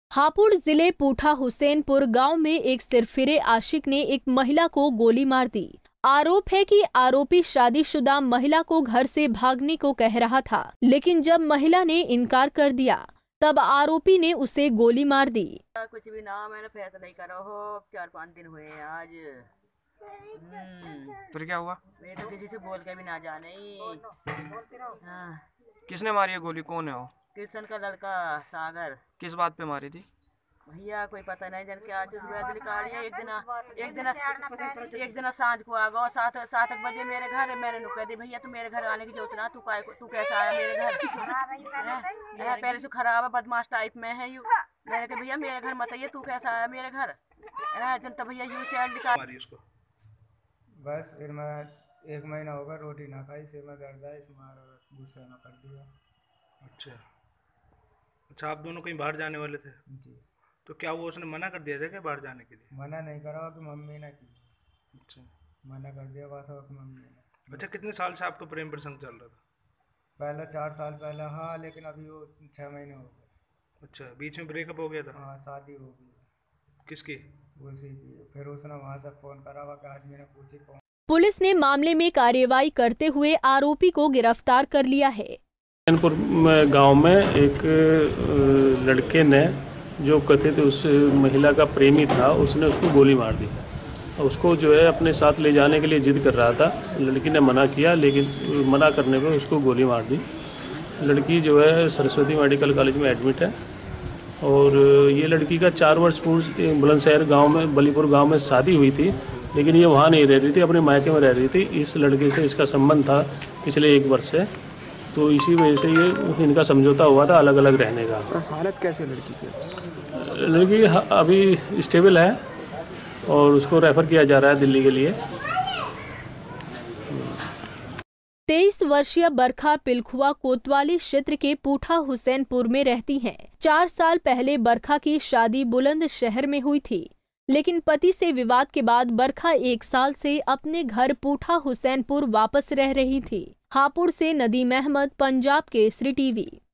हापुड़ जिले पूठा हुसैनपुर गांव में एक सिरफिरे आशिक ने एक महिला को गोली मार दी। आरोप है कि आरोपी शादीशुदा महिला को घर से भागने को कह रहा था, लेकिन जब महिला ने इनकार कर दिया तब आरोपी ने उसे गोली मार दी। कुछ भी ना, मैंने फैसला नहीं करा हो, 4-5 दिन हुए आज। फिर क्या हुआ? मैं तो किसी से बोल के भी ना जाने ही। हाँ। किसने मारी है गोली? कौन है वो? कृष्ण का लड़का सागर। किस बात पे मारी थी? भैया कोई पता नहीं जन क्या एक दिन सांझ को आ गो 7 बजे मेरे घर। मैंने कह दी भैया तू मेरे घर आने की जरूरत ना, तू कैसा आया मेरे घर? पहले से खराब है, बदमाश टाइप में है यू। मैंने कहा भैया मेरे घर मत आइए, तू कैसा आया मेरे घर? जनता भैया यू चैट निकाल उसको। बस फिर मैं 1 महीना होगा रोटी ना खाई, सिर में दर्द है, इसमें गुस्से में कर दिया। अच्छा, आप दोनों कहीं बाहर जाने वाले थे? जी। तो क्या वो उसने मना कर दिया था क्या बाहर जाने के लिए? मना नहीं करा कि मम्मी ने की। अच्छा, मना कर दिया बात कि मम्मी ने। अच्छा, कितने साल से आपका प्रेम प्रसंग चल रहा था? पहले 4 साल पहले, हाँ, लेकिन अभी वो 6 महीने हो गए। अच्छा, बीच में ब्रेकअप हो गया था? हाँ, शादी हो गई। किसकी? उसी की। फिर उसने वहाँ से फ़ोन करा हुआ कि आदमी ने पूछी कौन। पुलिस ने मामले में कार्रवाई करते हुए आरोपी को गिरफ्तार कर लिया है। हुसैनपुर गांव में एक लड़के ने जो कथित उस महिला का प्रेमी था, उसने उसको गोली मार दी। उसको जो है अपने साथ ले जाने के लिए जिद कर रहा था। लड़की ने मना किया, लेकिन मना करने पर उसको गोली मार दी। लड़की जो है सरस्वती मेडिकल कॉलेज में एडमिट है और ये लड़की का 4 वर्ष पूर्व बुलंदशहर गांव में, बलीपुर गांव में शादी हुई थी, लेकिन ये वहाँ नहीं रह रही थी, अपने मायके में रह रही थी। इस लड़के से इसका संबंध था पिछले 1 वर्ष से, तो इसी वजह से ये इनका समझौता हुआ था अलग अलग रहने का। हालत कैसे लड़की की? लड़की अभी स्टेबल है और उसको रेफ़र किया जा रहा है दिल्ली के लिए। 23 वर्षीय बरखा पिलखुआ कोतवाली क्षेत्र के पूठा हुसैनपुर में रहती हैं। 4 साल पहले बरखा की शादी बुलंदशहर में हुई थी, लेकिन पति से विवाद के बाद बरखा 1 साल से अपने घर पूठा हुसैनपुर वापस रह रही थी। हापुड़ से नदीम अहमद, पंजाब केसरी टीवी।